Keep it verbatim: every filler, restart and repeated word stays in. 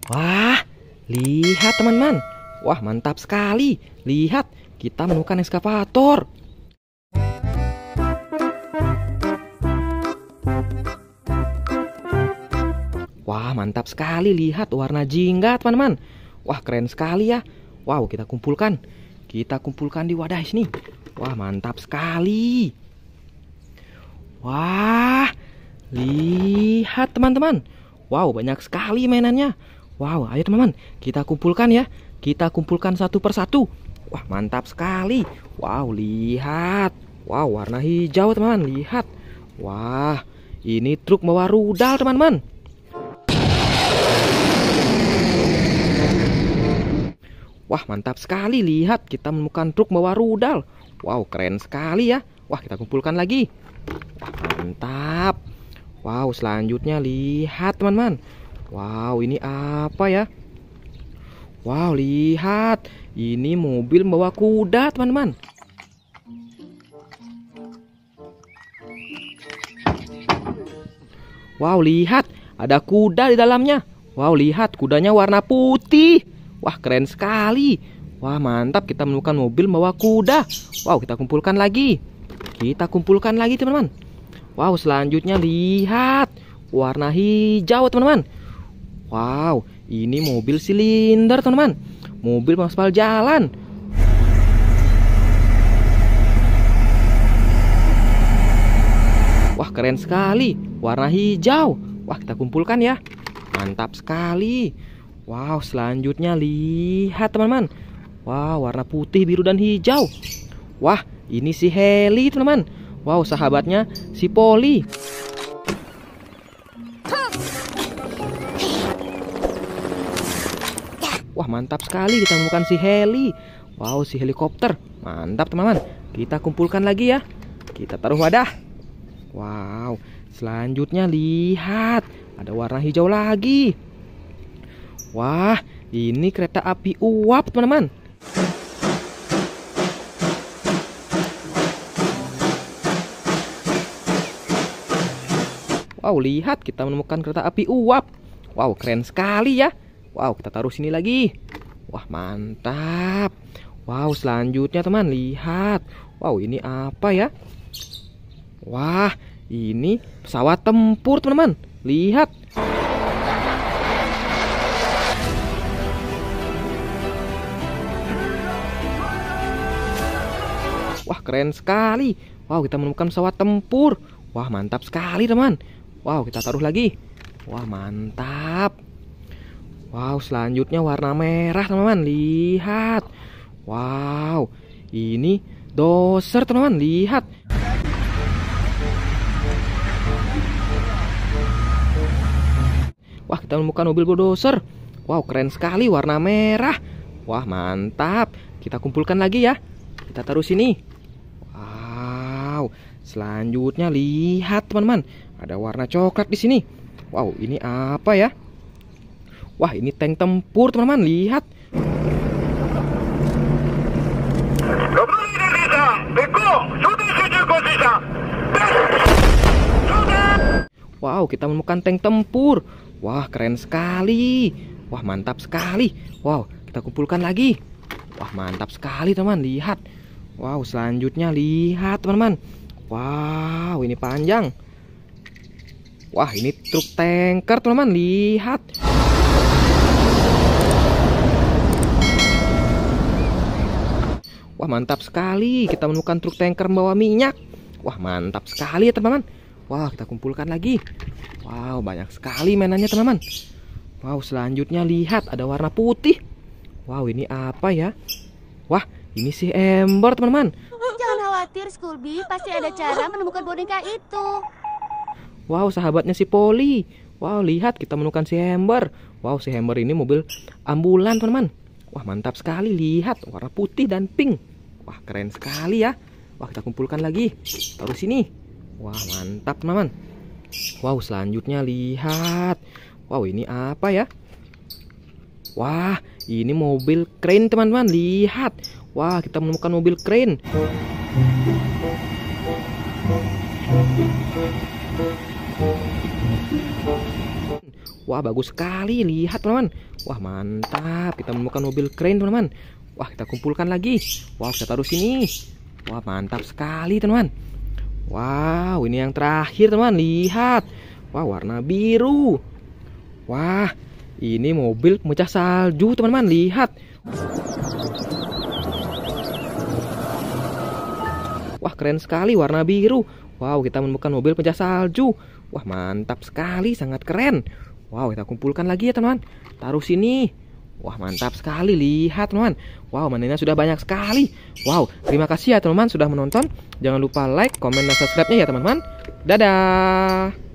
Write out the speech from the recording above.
Wah, lihat teman-teman. Wah, mantap sekali. Lihat, kita menemukan ekskavator. Wah, mantap sekali. Lihat warna jingga, teman-teman. Wah, keren sekali ya. Wow, kita kumpulkan. Kita kumpulkan di wadah sini. Wah, mantap sekali. Wah, lihat teman-teman. Wow, banyak sekali mainannya. Wow, ayo teman-teman, kita kumpulkan ya. Kita kumpulkan satu persatu. Wah, mantap sekali. Wow, lihat. Wow, warna hijau teman-teman, lihat. Wah, ini truk bawa rudal teman-teman. Wah, mantap sekali. Lihat, kita menemukan truk bawa rudal. Wow, keren sekali ya. Wah, kita kumpulkan lagi. Wah, mantap. Wow, selanjutnya lihat teman-teman. Wow, ini apa ya? Wow, lihat. Ini mobil membawa kuda teman-teman. Wow, lihat. Ada kuda di dalamnya. Wow, lihat. Kudanya warna putih. Wah, keren sekali. Wah, mantap. Kita menemukan mobil membawa kuda. Wow, kita kumpulkan lagi. Kita kumpulkan lagi teman-teman. Wow, selanjutnya lihat. Warna hijau teman-teman. Wow, ini mobil silinder teman-teman. Mobil pengaspal jalan. Wah, keren sekali. Warna hijau. Wah, kita kumpulkan ya. Mantap sekali. Wow, selanjutnya lihat teman-teman. Wow, warna putih, biru, dan hijau. Wah, ini si Heli teman-teman. Wow, sahabatnya si Poli. Wah, mantap sekali kita menemukan si Heli. Wow, si helikopter. Mantap teman-teman. Kita kumpulkan lagi ya. Kita taruh wadah. Wow, selanjutnya lihat. Ada warna hijau lagi. Wah, ini kereta api uap teman-teman. Wow, lihat kita menemukan kereta api uap. Wow, keren sekali ya. Wow, kita taruh sini lagi. Wah, mantap. Wow, selanjutnya teman, lihat. Wow, ini apa ya? Wah, ini pesawat tempur teman-teman. Lihat. Wah, keren sekali. Wow, kita menemukan pesawat tempur. Wah, mantap sekali teman. Wow, kita taruh lagi. Wah, mantap. Wow, selanjutnya warna merah teman-teman. Lihat. Wow, ini doser teman-teman. Lihat. Wah, kita menemukan mobil bulldozer. Wow, keren sekali warna merah. Wah, mantap. Kita kumpulkan lagi ya. Kita taruh sini. Wow, selanjutnya lihat teman-teman. Ada warna coklat di sini. Wow, ini apa ya? Wah, ini tank tempur teman-teman. Lihat. Wow, kita menemukan tank tempur. Wah, keren sekali. Wah, mantap sekali. Wow, kita kumpulkan lagi. Wah, mantap sekali teman. Lihat. Wow, selanjutnya lihat teman-teman. Wow, ini panjang. Wah, ini truk tanker teman-teman. Lihat. Wah, mantap sekali. Kita menemukan truk tanker membawa minyak. Wah, mantap sekali ya teman-teman. Wah, kita kumpulkan lagi. Wow, banyak sekali mainannya teman-teman. Wow, selanjutnya lihat. Ada warna putih. Wow, ini apa ya? Wah, ini si Ember teman-teman. Jangan khawatir, Scooby. Pasti ada cara menemukan boneka itu. Wow, sahabatnya si Poli. Wow, lihat kita menemukan si Ember. Wow, si Ember ini mobil ambulan teman-teman. Wah, mantap sekali. Lihat, warna putih dan pink. Wah, keren sekali ya. Wah, kita kumpulkan lagi. Taruh sini. Wah, mantap teman-teman. Wow, selanjutnya lihat. Wow, ini apa ya? Wah, ini mobil crane teman-teman. Lihat. Wah, kita menemukan mobil crane. Wah, bagus sekali. Lihat, teman-teman. Wah, mantap. Kita menemukan mobil keren, teman-teman. Wah, kita kumpulkan lagi. Wah, kita taruh sini. Wah, mantap sekali, teman-teman. Wow, ini yang terakhir, teman. Lihat. Wah, warna biru. Wah, ini mobil pemecah salju, teman-teman. Lihat. Wah, keren sekali warna biru. Wow, kita menemukan mobil pemecah salju. Wah, mantap sekali, sangat keren. Wow, kita kumpulkan lagi ya, teman-teman. Taruh sini. Wah, mantap sekali. Lihat, teman-teman. Wow, mainannya sudah banyak sekali. Wow, terima kasih ya, teman-teman, sudah menonton. Jangan lupa like, komen, dan subscribe-nya ya, teman-teman. Dadah.